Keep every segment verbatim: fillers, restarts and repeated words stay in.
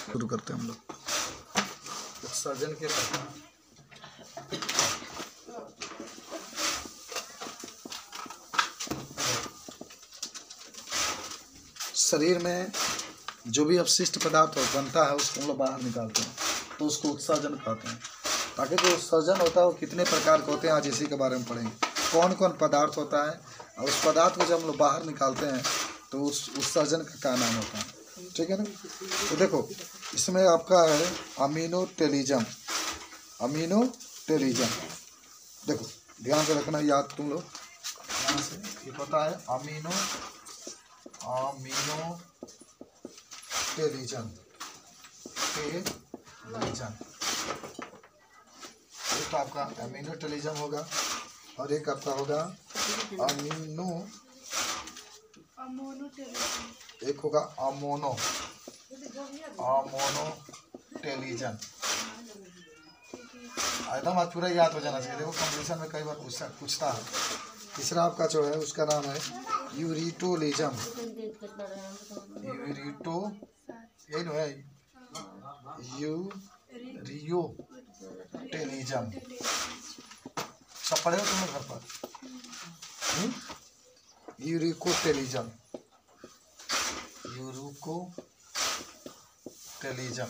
शुरू करते हैं हम लोग उत्सर्जन के प्रकार। शरीर में जो भी अपशिष्ट पदार्थ बनता है उसको हम लोग बाहर निकालते हैं, तो उसको उत्सर्जन कहते हैं। ताकि जो उत्सर्जन होता है वो कितने प्रकार के होते हैं आज इसी के बारे में पढ़ेंगे। कौन कौन पदार्थ होता है और उस पदार्थ को जब हम लोग बाहर निकालते हैं तो उस उत्सर्जन का क्या नाम होता है, ठीक है ना। तो देखो इसमें आपका है अमीनोटेलिज्म। अमीनोटेलिज्म देखो ध्यान से रखना, याद तुम लोग ध्यान से, ये पता है अमीनो अमीनोटेलिज्म टेलिज्म एक तो आपका अमीनोटेलिज्म होगा और एक आपका होगा अमीनो, एक होगा अमोनो अमोनोटेलिज्म। एकदम आज पूरा याद हो जाना चाहिए। देखो कंपटीशन में कई बार पूछता पूछता है। तीसरा आपका जो है उसका नाम है यूरिटोलिज्म। यूरिटो यही नो है यूरियोटेलिज्म। सब पढ़े हो तुम लोग घर पर। यूरिकोटेलिज्म यूरिकोटेलिज्म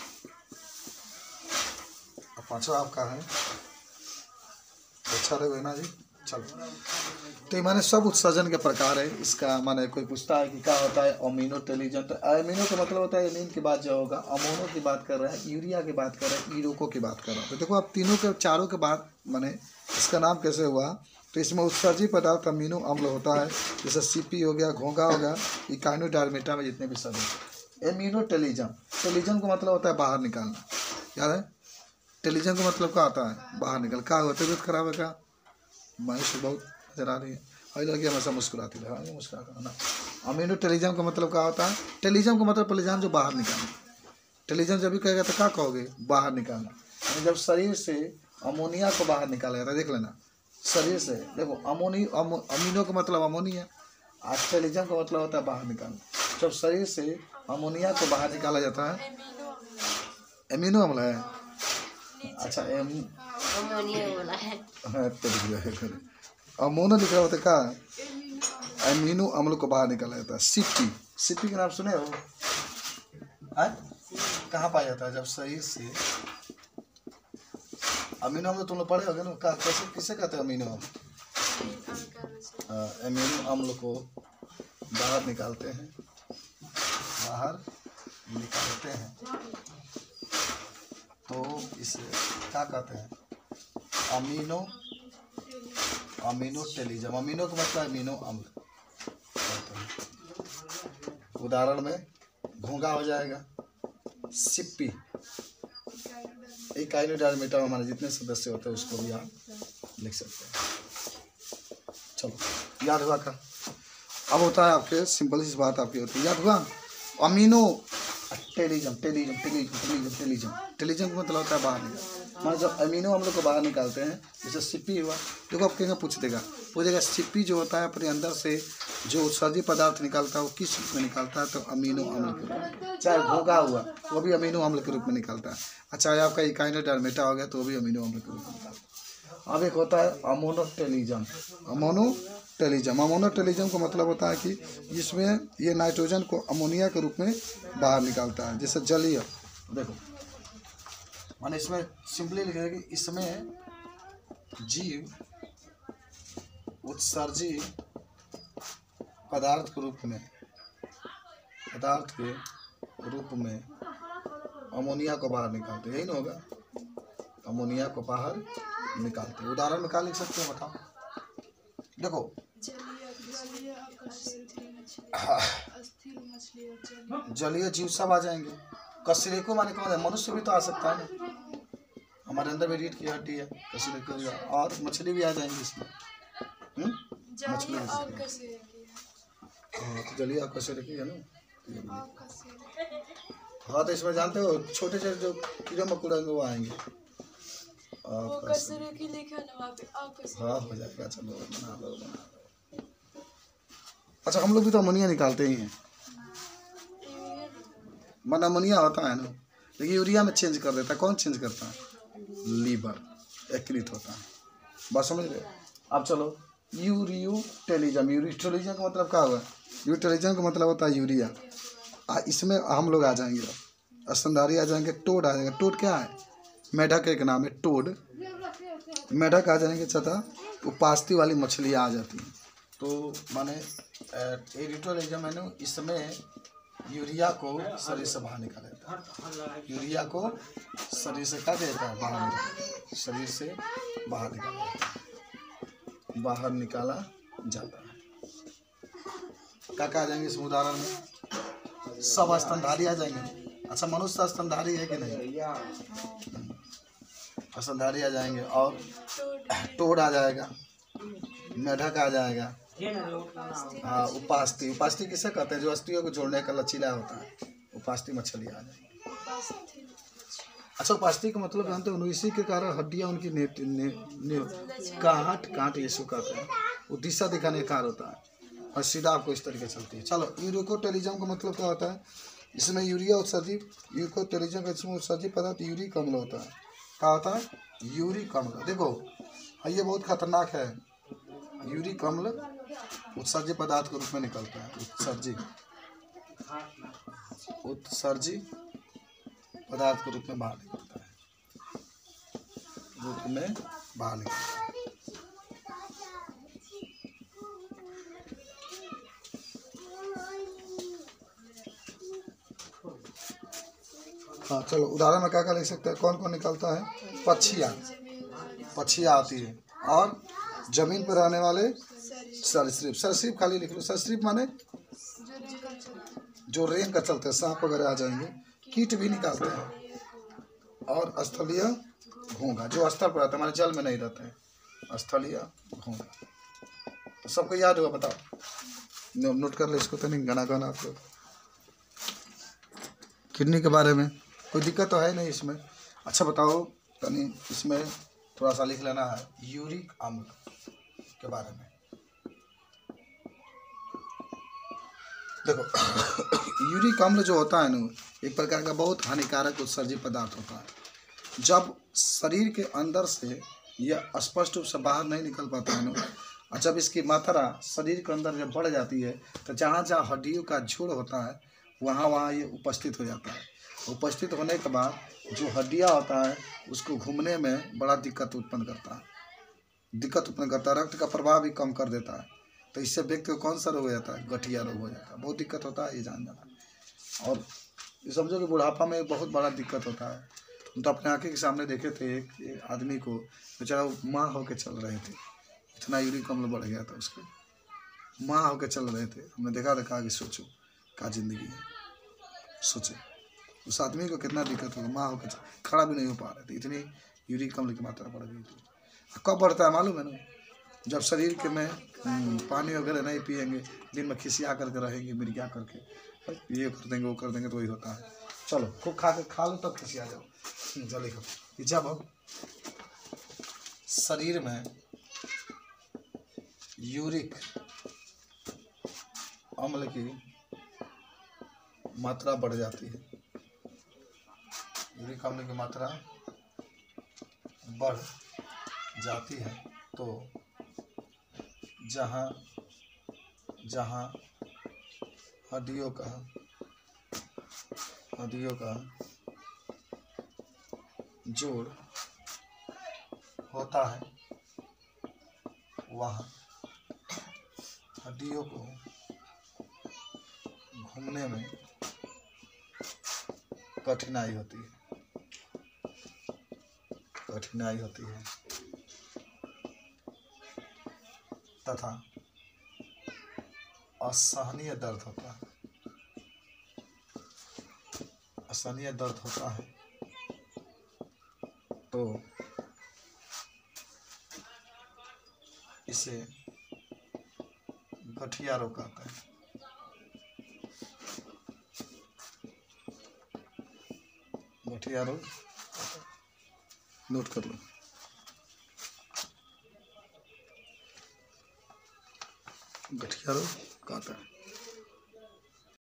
पांचवा आपका है। अच्छा रहे ना जी। चलो तो माने सब उत्सर्जन के प्रकार है। इसका माने कोई पूछता है कि क्या होता है अमीनोटेलिज्म, तो अमीनो का मतलब होता है एमीन की बात जो होगा, अमोनो की बात कर रहा है, यूरिया की बात कर रहा है, यूरोको की बात कर रहा है। तो देखो आप तीनों के चारों के बाद माने इसका नाम कैसे हुआ, तो इसमें उत्सर्जी पदार्थ अमीनो अम्ल होता है। जैसे सीपी हो गया, घोंघा हो गया, इकाइनोडर्मेटा में जितने भी सब है। एमीनोटेलिज्म, टेलिज्म का मतलब होता है बाहर निकालना, याद है। टेलिज्म का मतलब क्या आता है बाहर निकल। क्या हुआ तबीयत खराब है क्या, मायूस बहुत नजर आ रही है, हर लड़की हमेशा मुस्कुराती है, मुस्कुरा करना। अमीनोटेलिज्म का मतलब क्या होता है, टेलिज्म का मतलब टेलिज्म जो बाहर निकालना। टेलिज्म जब भी कहेगा तो क्या कहोगे, बाहर निकालना। जब शरीर से अमोनिया को बाहर निकाला जाता है, देख लेना शरीर से। देखो अमोनी अमो, अमीनो का मतलब अमोनिया, और टेलिज्म का मतलब होता है बाहर निकालना। जब शरीर से अमोनिया को बाहर निकाला जाता है, एमिनो अम्ल है। अच्छा एम अमोनो लिख रहा होता है क्या, एमिनो अम्ल को बाहर निकाला जाता है। सीपी, सीपी का नाम सुने हो, कहाँ पाया जाता है, जब शरीर से अमीनो अम्ल तुम लोग पढ़े होगे ना, कैसे किसे कहते हैं अमीनो अम्ल। अमीनो अम्ल को बाहर निकालते हैं, बाहर निकालते हैं तो इसे क्या कहते हैं, अमीनो अमीनोटेलिज्म। अमीनो का मतलब अमीनो अम्ल। उदाहरण में घोंघा हो जाएगा, सिप्पी, इकाइनोडर्मेटा में हमारे जितने सदस्य होते हैं उसको भी आप लिख सकते हैं। चलो याद हुआ का। अब होता है आपके सिंपल सी बात आपकी होती है, याद हुआ अमीनो टेलिज्म टेलिज्म टेलिज्म टेलिज्म टेलिज्म टेलिज्म का मतलब होता है बाहर निकाल। मान जब अमीनो अम्ल को बाहर निकालते हैं, जैसे सिप्पी हुआ, देखो आप कहेंगे पूछ देगा पूछेगा सिप्पी जो होता है अपने अंदर से जो उत्सर्जी पदार्थ निकालता है वो किस रूप में निकालता है, तो अमीनो अम्ल के रूप में। चाहे घोंघा हुआ वो भी अमीनो अम्ल के रूप में निकालता है, और चाहे आपका इकाइनोडर्मेटा हो गया तो वो भी अमीनो अम्ल के रूप में निकालता है। अब एक होता है अमोनोटेलिज्म। अमोनोटेलिज्म अमोनोटेलिज्म का मतलब होता है कि जिसमें ये नाइट्रोजन को अमोनिया के रूप में बाहर निकालता है। जैसे जलीय, देखो माने इसमें सिंपली लिखेगा कि इसमें जीव उत्सर्जी पदार्थ के रूप में पदार्थ के रूप में अमोनिया को बाहर निकालते, यही ना होगा, अमोनिया को बाहर निकालते। उदाहरण में क्या लिख सकते हैं बताओ। देखो जलीय जीव सब आ जाएंगे। कशेरुकी माने कौन है, मनुष्य भी तो आ सकता है ना, हमारे अंदर में रीढ़ की हड्डी है, कशेरुकी, और मछली भी आ जाएंगी इसमें। हम्म मछली भी हाँ तो जलीय और कशेरुकी है ना। हाँ तो इसमें जानते हो छोटे छोटे जो कीड़े मकोड़े वो आएंगे। हाँ हो जाएगा, चलो बना लो बना लो। अच्छा हम लोग भी तो अमोनिया निकालते ही हैं, मन अमोनिया होता है ना, लेकिन यूरिया में चेंज कर देता है। कौन चेंज करता है? लीवर, यकृत होता है। बात समझ रहे? अब चलो यूरियोटेलिज्म, यूरियोटेलिज्म का मतलब क्या हुआ? यूरियोटेलिज्म का मतलब होता है यूरिया। आ, इसमें हम लोग आ जाएंगे, स्तनधारी आ जाएंगे, टोड आ जाएंगे। टोड क्या है? मेढक एक नाम है टोड, मेढक आ जाएंगे तथा उपास्थि वाली मछलियाँ आ जाती हैं। तो माने यूरियोटेलिज्म है ना, इसमें यूरिया को शरीर से बाहर निकाला जाता है। यूरिया को शरीर से क्या देता है? बाहर निकाला, शरीर से बाहर निकाला जाता है, बाहर निकाला जाता है। क्या क्या आ जाएंगे इस उदाहरण में? सब स्तनधारी आ जाएंगे। अच्छा, मनुष्य स्तनधारी है कि नहीं? स्तनधारी आ जाएंगे, और टोड आ जाएगा, मेढक आ जाएगा, हाँ उपास्थि। उपास्थि किसे कहते हैं? जो अस्थियों को जोड़ने का लचीला होता है, उपास्थि मछली आ जाएगी। अच्छा, उपास्थि का मतलब जानते हो? इसी के कारण हड्डियां उनकी ने, ने, ने, काट काट ये कहते हैं, वो दिशा दिखाने का कार्य होता है, और सीधा आपको इस तरीके चलती है। चलो, यूरियोटेलिज्म का मतलब क्या होता है? इसमें यूरिया उत्सर्जित, यूरियोटेलिज्म का इसमें उत्सर्जित पदार्थ यूरिक अम्ल होता है। क्या होता है? यूरिक अम्ल। देखो ये बहुत खतरनाक है। यूरिक अम्ल उत्सर्जित पदार्थ के रूप में निकलता है। उत्सर्जित उत्सर्जित पदार्थ के रूप में बाहर निकलता है, रूप में बाहर निकलता है। हाँ चलो, उदाहरण में क्या क्या लिख सकते हैं? कौन कौन निकलता है? पक्षियाँ, पक्षियाँ आती है, और जमीन पर रहने वाले सरीसृप। सरीसृप खाली लिख लो। सरीसृप माने जो रेंग कर चलते हैं, सांप वगैरह आ जाएंगे। कीट भी निकालते हैं, और स्थलीय घोंघा जो स्तर पर रहता है, हमारे जल में नहीं रहते हैं, स्थलीय घोंघा। तो सबको याद होगा, बताओ, नोट कर ले इसको। तो नहीं गाना गाना आपको किडनी के बारे में कोई दिक्कत तो है नहीं इसमें। अच्छा बताओ तनी, इसमें थोड़ा सा लिख लेना है यूरिक अम्ल के बारे में। देखो यूरिक अम्ल जो होता है ना, एक प्रकार का बहुत हानिकारक उत्सर्जित पदार्थ होता है। जब शरीर के अंदर से यह स्पष्ट रूप से बाहर नहीं निकल पाता है ना, और जब इसकी मात्रा शरीर के अंदर जब बढ़ जाती है, तो जहाँ जहाँ हड्डियों का जोड़ होता है, वहाँ वहाँ ये उपस्थित हो जाता है। उपस्थित होने के बाद जो हड्डियाँ होता है, उसको घूमने में बड़ा दिक्कत उत्पन्न करता है, दिक्कत उत्पन्न करता है। रक्त का प्रवाह भी कम कर देता है। तो इससे व्यक्ति को कौन सा रोग हो जाता है? गठिया रोग हो जाता है। बहुत दिक्कत होता है, ये जान जाना। और समझो कि बुढ़ापा में बहुत बड़ा दिक्कत होता है। हम तो अपने आँखें के सामने देखे थे एक, एक आदमी को, बेचारा वो माँ होकर चल रहे थे, इतना यूरिक अम्ल बढ़ गया था उसको। माँ होकर चल रहे थे, हमने देखा देखा कि सोचो क्या जिंदगी है। सोचो उस आदमी को कितना दिक्कत होगा, माँ होकर खड़ा भी नहीं हो पा रहे थे, इतनी यूरिक अम्ल की मात्रा बढ़ गई थी। कब बढ़ता है मालूम है ना? जब शरीर के में पानी वगैरह नहीं पिएंगे, दिन में खिसिया करके रहेंगे, मिर्गिया करके, ये कर देंगे वो कर देंगे, तो वही होता है। चलो खूब खा के खा लो तब खिसिया जाओ। जल्दी खाओ। जब अब शरीर में यूरिक अम्ल की मात्रा बढ़ जाती है, यूरिक अम्ल की मात्रा बढ़ जाती है, तो जहाँ जहाँ हड्डियों का हड्डियों का जोड़ होता है, वहाँ हड्डियों को घूमने में कठिनाई होती है, कठिनाई होती है तथा असहनीय दर्द होता है, असहनीय दर्द होता है। तो इसे गठिया रोग कहते हैं। गठिया रोग नोट कर लो। गठिया रोग कहता है।